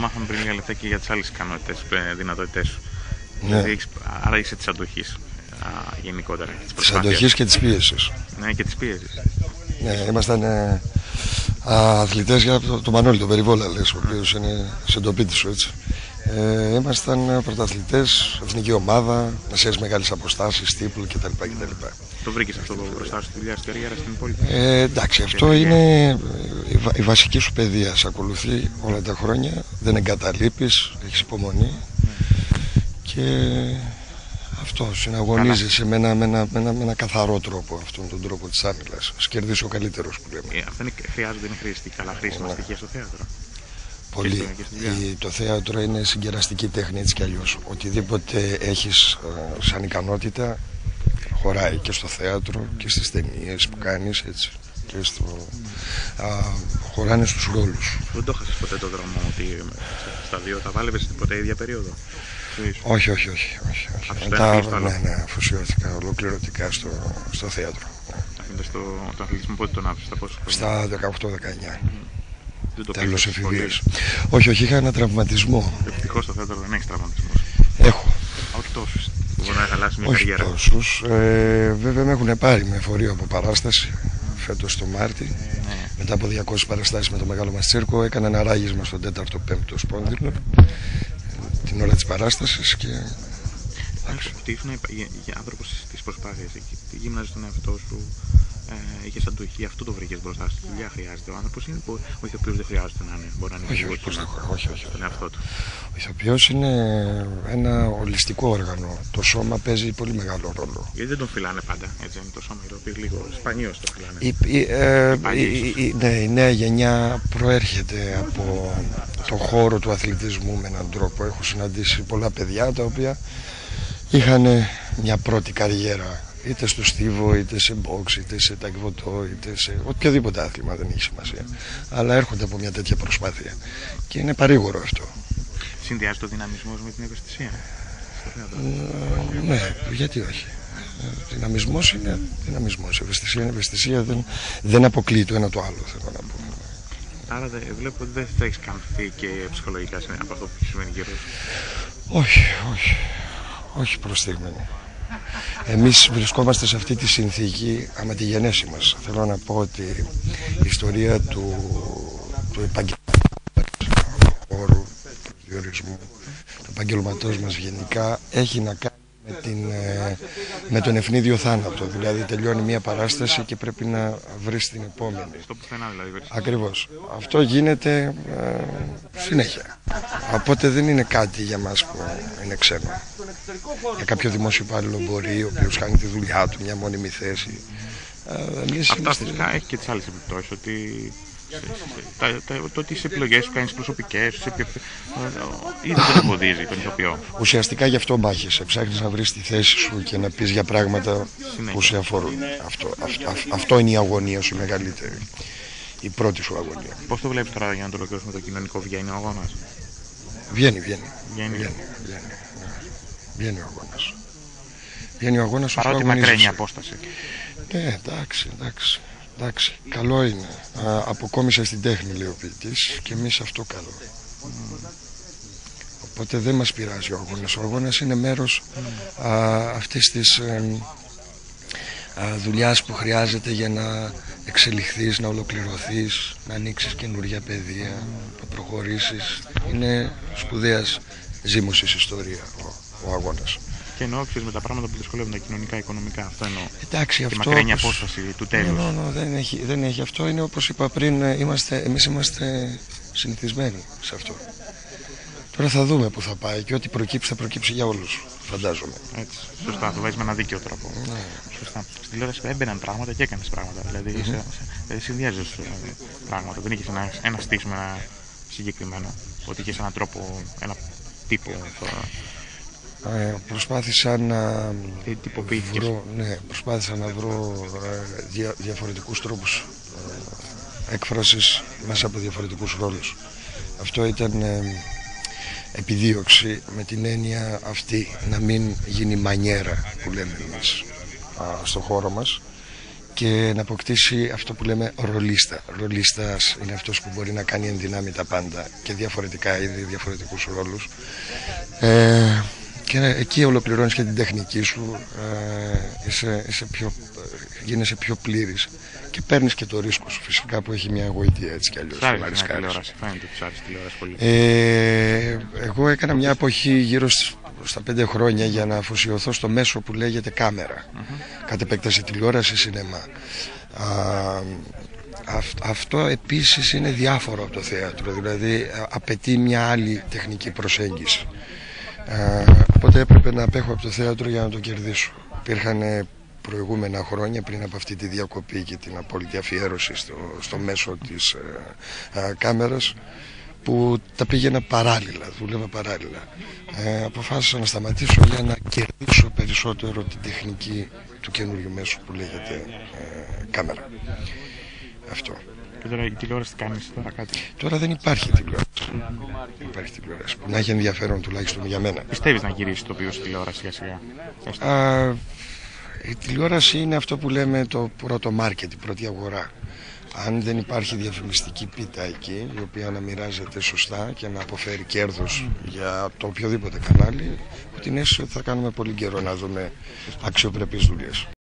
μάθαμε πριν λίγα λεπτά και για τις άλλες ικανότητες, δυνατότητές σου. Ναι. Δηλαδή, άρα είσαι της αντοχής γενικότερα. Της αντοχής και της πίεσης. Ναι, και της πίεσης. Ναι, ήμασταν αθλητές για το Μανώλη, τον Περιβόλα, λες, ο οποίος είναι συντοπίτης σου, έτσι. Ήμασταν πρωταθλητές, εθνική ομάδα, μεσαίες μεγάλες αποστάσεις, τύπλου κτλ. Το βρήκες αυτό μπροστά στη δουλειά, στην καριέρα στην υπόλοιπη? Εντάξει, αυτό είναι η βασική σου παιδεία. Σε ακολουθεί όλα τα χρόνια, δεν εγκαταλείπεις, έχεις υπομονή και αυτό συναγωνίζεσαι με ένα καθαρό τρόπο, αυτόν τον τρόπο της άμυλας. Σκερδίσει ο καλύτερος που λέμε. Αυτά είναι χρήσιμα, καλά χρήσιμα στοιχεία στο θέατρο. Πολύ. Το θέατρο είναι συγκεραστική τέχνη, έτσι κι αλλιώς. Οτιδήποτε έχεις σαν ικανότητα χωράει και στο θέατρο και στις ταινίες που κάνεις, έτσι. Και χωράνε στους ρόλους. Δεν το έχασες ποτέ το δρόμο ότι στα δύο τα βάλευες ποτέ ίδια περίοδο? Όχι. Ναι, αφοσιώθηκα ολοκληρωτικά στο θέατρο. Το αθλητισμό πότε τον άφησες, στα 18-19. Τέλος εφηβείας. Όχι, είχα ένα τραυματισμό. Ευτυχώς στο θέατρο δεν έχεις τραυματισμό. Έχω. Όχι τόσους. Μπορεί να χαλάσει μια Όχι καριέρα. τόσους. Βέβαια με έχουν πάρει με φορείο από παράσταση φέτος το Μάρτι. Ναι. Μετά από 200 παραστάσεις με το μεγάλο μας τσίρκο έκανα ένα ράγισμα στον 4ο-5ο σπόνδυλο την ώρα της παράστασης και... Τι ήσουν για άνθρωπος της προσπάθειας εκεί, γύμναζες τον εαυτό σου, είχες αντοχή, αυτό το βρήκες μπροστά στη δουλειά. Χρειάζεται ο άνθρωπος, είναι ο ηθοποιός δεν χρειάζεται να είναι, μπορεί να είναι όχι. τον εαυτό του. Ο ηθοποιός είναι ένα ολιστικό όργανο, το σώμα παίζει πολύ μεγάλο ρόλο. Γιατί δεν τον φυλάνε πάντα, έτσι είναι το σώμα, ηθοποιείς λίγο σπανίως το φυλάνε. Η νέα γενιά προέρχεται από το χώρο του αθλητισμού με έναν τρόπο. Έχω συναντήσει πολλά παιδιά τα οποία είχαν μια πρώτη καριέρα είτε στο στίβο, είτε σε μπόξ, είτε σε τακβωτό, είτε σε οποιοδήποτε άθλημα, δεν έχει σημασία. Αλλά έρχονται από μια τέτοια προσπάθεια και είναι παρήγορο αυτό. Συνδυάζει το δυναμισμό με την ευαισθησία? Ναι, γιατί όχι. Δυναμισμός είναι δυναμισμός, ευαισθησία είναι ευαισθησία, δεν αποκλείει το ένα το άλλο, θέλω να πω. Άρα βλέπω ότι δεν θα έχεις καμφθεί και ψυχολογικά από αυτό που σημαίνει γύρω σου. Όχι προς στιγμή. Εμείς βρισκόμαστε σε αυτή τη συνθήκη άμα τη γενέση μας. Θέλω να πω ότι η ιστορία του επαγγελματικού διορισμού, του επαγγελματός μας γενικά έχει να κάνει με τον ευνίδιο θάνατο. Δηλαδή τελειώνει μια παράσταση και πρέπει να βρεις την επόμενη. Στο πουθενά δηλαδή. Ακριβώς. Αυτό γίνεται συνέχεια. Οπότε δεν είναι κάτι για μας που είναι ξένο. Για κάποιο δημόσιο υπάλληλο μπορεί, ο οποίος κάνει τη δουλειά του, μια μόνιμη θέση. Αυτά φυσικά έχει και τις άλλες επιπτώσεις, ότι το ότι σε επιλογές σου κάνεις προσωπικές, ήδη δεν εμποδίζει τον ηθοποιό. Ουσιαστικά γι' αυτό μάχεσαι. Ψάχνεις να βρεις τη θέση σου και να πεις για πράγματα που σε αφορούν. Αυτό είναι η αγωνία σου μεγαλύτερη. Η πρώτη σου αγωνία. Πώς το βλέπεις τώρα για να το ολοκληρώσουμε το κοινωνικό, βγαίνει ο αγώνας? Βγαίνει ο αγώνας. Βγαίνει ο αγώνας. Παρότι μακραίνει απόσταση. Ναι, εντάξει, καλό είναι. Αποκόμισε στην τέχνη, λέει ο ποιητής, και εμείς αυτό καλό. Οπότε δεν μας πειράζει ο αγώνας. Ο αγώνας είναι μέρος αυτής της δουλειάς που χρειάζεται για να εξελιχθείς, να ολοκληρωθείς, να ανοίξεις καινούργια πεδία, να προχωρήσεις. Είναι σπουδαίας ζήμωσης ιστορία ο αγώνας. Και εννοώ με τα πράγματα που δυσκολεύουν τα κοινωνικά, οικονομικά. Αυτό εννοώ. Εντάξει, και αυτό. Μακραίνει απόσταση του τέλους. Δεν έχει. Αυτό είναι, όπως είπα πριν, εμείς είμαστε συνηθισμένοι σε αυτό. Τώρα θα δούμε που θα πάει και ό,τι προκύψει θα προκύψει για όλους, φαντάζομαι. Έτσι. Σωστά, το βάζεις με ένα δίκαιο τρόπο. Ναι. Σωστά. Στην τηλεόραση έμπαιναν πράγματα και έκανες πράγματα. Δηλαδή συνδυάζεις πράγματα. Δεν είχες ένα στήσιμο συγκεκριμένο. Ότι είχες έναν τρόπο, ένα τύπο. Προσπάθησα να βρω διαφορετικούς τρόπους έκφρασης μέσα από διαφορετικούς ρόλους. Αυτό ήταν επιδίωξη με την έννοια αυτή, να μην γίνει μανιέρα που λέμε εμείς στον χώρο μας, και να αποκτήσει αυτό που λέμε ρολίστα. Ρολίστας είναι αυτός που μπορεί να κάνει εν δυνάμει τα πάντα και διαφορετικά είδη, διαφορετικούς ρόλους. Και εκεί ολοκληρώνεις και την τεχνική σου, γίνεσαι πιο πλήρης και παίρνεις και το ρίσκο σου φυσικά που έχει μια γοητεία έτσι κι αλλιώς. Φαίνεται ότι τους άρεσε τηλεόραση πολύ. Εγώ έκανα μια εποχή γύρω στα 5 χρόνια για να αφοσιωθώ στο μέσο που λέγεται κάμερα. Κατ' επέκταση τηλεόραση, σινεμά. Αυτό επίσης είναι διάφορο από το θέατρο, δηλαδή απαιτεί μια άλλη τεχνική προσέγγιση. Οπότε έπρεπε να απέχω από το θέατρο για να το κερδίσω. Υπήρχαν προηγούμενα χρόνια πριν από αυτή τη διακοπή και την απόλυτη αφιέρωση στο μέσο της κάμερας που τα πήγαινα παράλληλα, δούλευα παράλληλα. Αποφάσισα να σταματήσω για να κερδίσω περισσότερο την τεχνική του καινούριου μέσου που λέγεται κάμερα. Αυτό. Και τώρα η τηλεόραση τι κάνεις τώρα κάτι? Τώρα δεν υπάρχει τηλεόραση. Δεν υπάρχει τηλεόραση που να έχει ενδιαφέρον τουλάχιστον για μένα. Πιστεύεις να γυρίσεις το οποίο στη τηλεόραση σιγά σιγά? Η τηλεόραση είναι αυτό που λέμε το πρώτο μάρκετ, η πρώτη αγορά. Αν δεν υπάρχει διαφημιστική πίτα εκεί, η οποία να μοιράζεται σωστά και να αποφέρει κέρδος για το οποιοδήποτε κανάλι, έχω την αίσθηση ότι θα κάνουμε πολύ καιρό να δούμε αξιοπρεπείς δουλειές.